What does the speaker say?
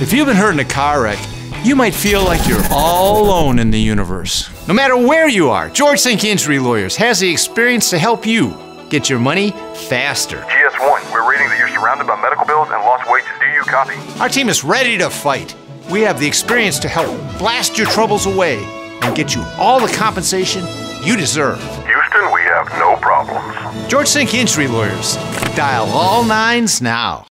If you've been hurt in a car wreck, you might feel like you're all alone in the universe. No matter where you are, George Sink Injury Lawyers has the experience to help you get your money faster. GS1, we're reading that you're surrounded by medical bills and lost wages. Do you copy? Our team is ready to fight. We have the experience to help blast your troubles away and get you all the compensation you deserve. Houston, we have no problems. George Sink Injury Lawyers. Dial all 9's now.